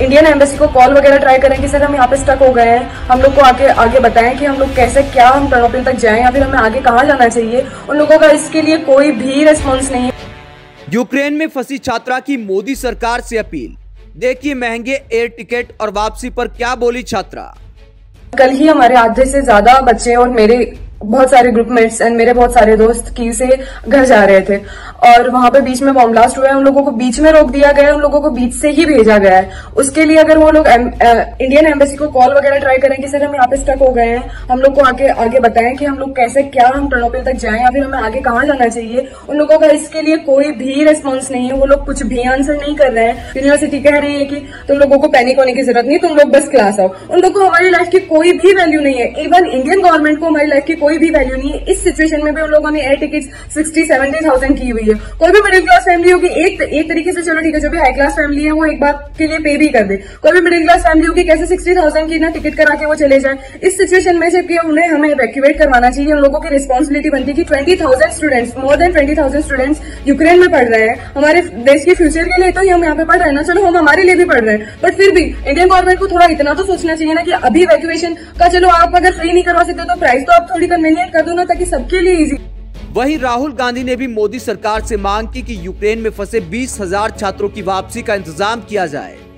Indian embassy को call वगैरह try करें कि सर हम यहाँ पे स्टक हो गए हैं, हम लोग को आगे बताएं कि हम लोग कैसे क्या हम टर्नोपिल तक जाएं या फिर हमें आगे कहाँ जाना चाहिए। उन लोगों का इसके लिए कोई भी रिस्पॉन्स नहीं है। यूक्रेन में फंसी छात्रा की मोदी सरकार से अपील। देखिए महंगे एयर टिकट और वापसी पर क्या बोली छात्रा। कल ही हमारे आधे से ज्यादा बच्चे और मेरे बहुत सारे ग्रुपमेट्स एंड मेरे बहुत सारे दोस्त की से घर जा रहे थे और वहां पे बीच में बॉम्ब ब्लास्ट हुआ है। उन लोगों को बीच में रोक दिया गया है, उन लोगों को बीच से ही भेजा गया है। उसके लिए अगर वो लोग इंडियन एम्बेसी को कॉल वगैरह ट्राई करें कि सर हम यहाँ पे स्टक हो गए हैं, हम लोग को आगे बताएं कि हम लोग कैसे क्या हम टर्नोपिल तक जाएं या फिर हमें आगे कहाँ जाना चाहिए। उन लोगों का इसके लिए कोई भी रिस्पॉन्स नहीं है। वो लोग कुछ भी आंसर नहीं कर रहे हैं। यूनिवर्सिटी कह रही है कि तुम लोगों को पैनिक होने की जरूरत नहीं, तुम लोग बस क्लास आओ। उन लोग को हमारी लाइफ की कोई भी वैल्यू नहीं है। इवन इंडियन गवर्नमेंट को हमारी लाइफ की कोई भी वैल्यू नहीं है। इस सिचुएशन में भी उन लोगों ने एयर टिकट 60-70,000 की हुई है। कोई भी मिडिल क्लास फैमिली होगी एक तरीके से, चलो ठीक है, जो भी हाई क्लास फैमिली है वो एक बार के लिए पे भी कर दे। कोई भी मिडिल क्लास फैमिली होगी कैसे 60,000 की ना टिकट करा के वो चले जाए। इस सिचुएशन में जबकि उन्हें हमें इवैक्यूएट करवाना चाहिए। उन लोगों की रिस्पॉन्सिबिलिटी बनती है कि 20,000 students, more than 20,000 students Ukraine में पढ़ रहे हैं। हमारे देश के फ्यूचर के लिए तो हम यहाँ पे पढ़ रहे हैं ना, चलो हम हमारे लिए भी पढ़ रहे हैं, बट फिर भी इंडियन गवर्नमेंट को थोड़ा इतना तो सोचना चाहिए ना कि अभी इवैक्यूएशन का, चलो आप अगर फ्री नहीं करवा सकते तो प्राइस तो आप थोड़ी कन्वीनियंट कर दो ना, ताकि सबके लिए इजी। वहीं राहुल गांधी ने भी मोदी सरकार से मांग की कि यूक्रेन में फंसे 20,000 छात्रों की वापसी का इंतजाम किया जाए।